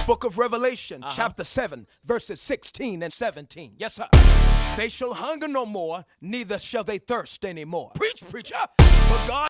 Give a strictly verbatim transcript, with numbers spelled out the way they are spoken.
Book of Revelation, Uh-huh. chapter seven, verses sixteen and seventeen. Yes, sir. They shall hunger no more, neither shall they thirst anymore. Preach, preacher. For God